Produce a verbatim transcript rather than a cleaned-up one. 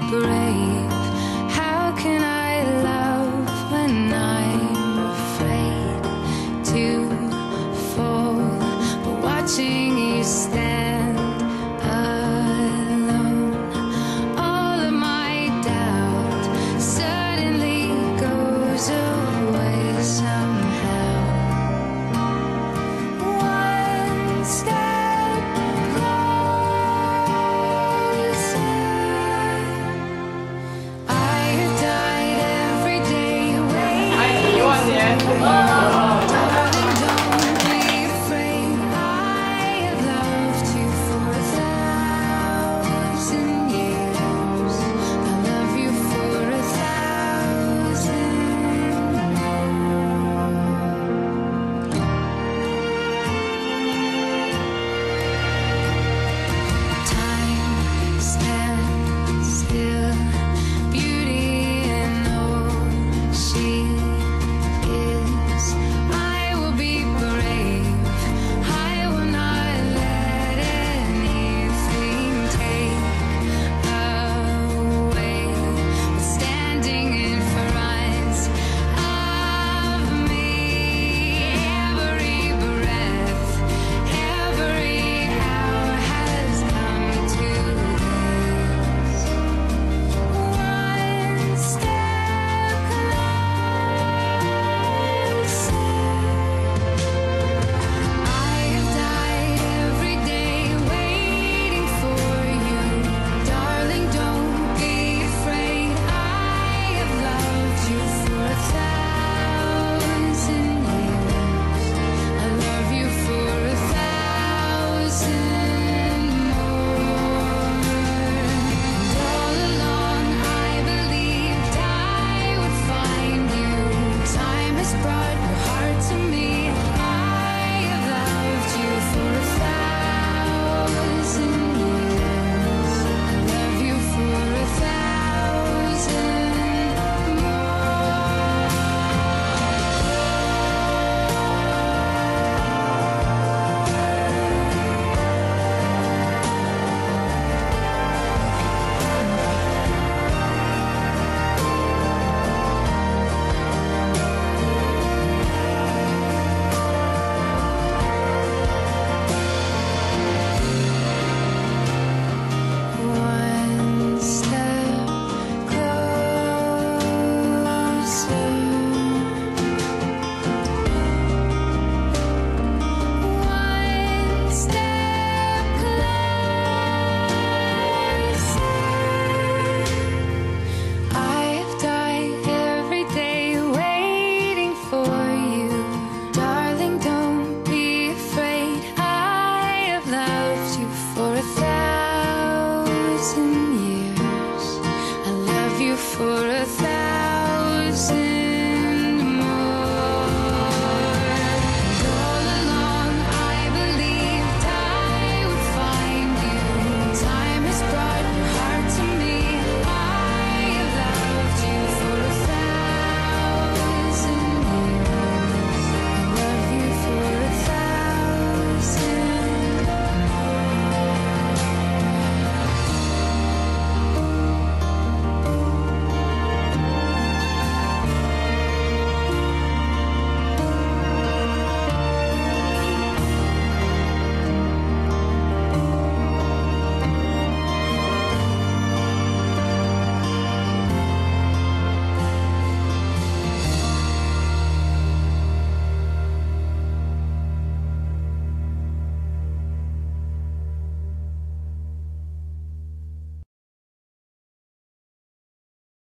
brave. How can I love when I'm afraid to fall? But watching you stand alone, all of my doubt suddenly goes away somehow. One step closer. I have died every day waiting for you. Darling, don't be afraid. I have loved you for a thousand years. I love you for a thousand more. Time stands still, beauty in all she is. I will be brave. I will not let anything take away. Standing in front of me, every breath, every hour has come to this. One step closer. I have died every day waiting for you. Darling, don't be afraid. I have loved you for a thousand years. I love you for a thousand more. And all along I believed I would find you. Time has brought your heart to me. I have loved you for a thousand years. I love you for a thousand more. One step closer. One step closer. I have died every day waiting for you. Darling, don't be afraid. I have loved you for a thousand years. I love you for a thousand